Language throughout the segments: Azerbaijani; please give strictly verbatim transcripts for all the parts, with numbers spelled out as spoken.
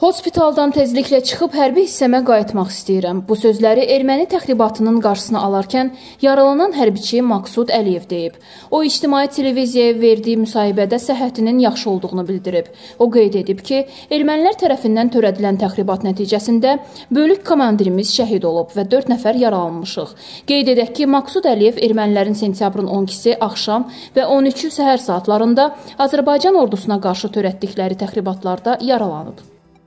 Hospitaldan tezliklə çıxıb hərbi hissəmə qayıtmaq istəyirəm. Bu sözləri erməni təxribatının qarşısını alarkən yaralanan hərbiçi Maqsud Əliyev deyib. O, ictimai televiziyaya verdiyi müsahibədə səhhətinin yaxşı olduğunu bildirib. O qeyd edib ki, ermənilər tərəfindən törədilən təxribat nəticəsində bölük komandirimiz şəhid olub və dörd nəfər yaralanmışıq. Qeyd edək ki, Maqsud Əliyev ermənilərin sentyabrın on ikisi axşam və on üçü səhər saatlarında Azərbaycan ordusuna qarşı törətdikləri təxribatlarda yaralanıb.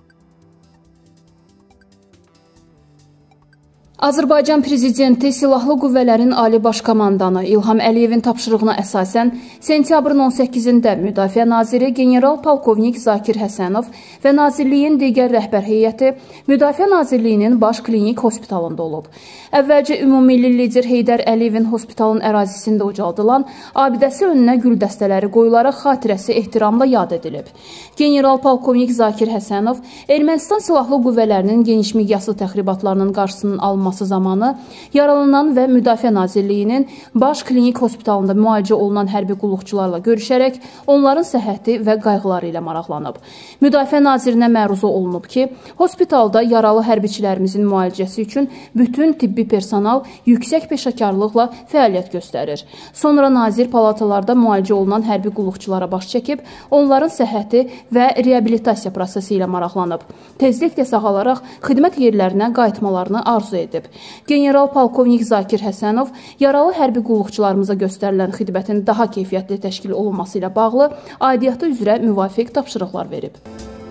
Azərbaycan Prezidenti Silahlı Qüvvələrin Ali Baş Komandanı İlham Əliyevin tapşırığına əsasən sentyabrın on səkkizində Müdafiə Naziri General-Polkovnik Zakir Həsənov və Nazirliyin digər rəhbər heyəti Müdafiə Nazirliyinin Baş Klinik Hospitalında olub. Əvvəlcə ümummilli lider Heydər Əliyevin hospitalın ərazisində ucaldılan abidəsi önünə gül dəstələri qoyularaq xatirəsi ehtiramla yad edilib. General-Polkovnik Zakir Həsənov Ermənistan Silahlı Qüvvələrinin geniş miqyaslı təxribatlarının qarşısının alınması zamanı yaralanan və Müdafiə Nazirliyinin Baş Klinik Hospitalında müalicə olunan hərbi qulluqçularla görüşərək onların səhhəti və qayğıları ilə maraqlanıb. Müdafiə Nazirinə məruzə olunub ki, hospitalda yaralı hərbiçilərimizin müalicəsi üçün bütün tibbi personal yüksək peşəkarlıqla fəaliyyət göstərir. Sonra nazir palatalarda müalicə olunan hərbi qulluqçulara baş çəkib, onların səhhəti və reabilitasiya prosesi ilə maraqlanıb. Tezliklə sağalaraq xidmət yerlərinə qayıtmalarını arzu edib. General-Polkovnik Zakir Həsənov yaralı hərbi qulluqçularımıza göstərilən xidmətin daha keyfiyyətli təşkil olunması ilə bağlı aidiyyatı üzrə müvafiq tapşırıqlar verib.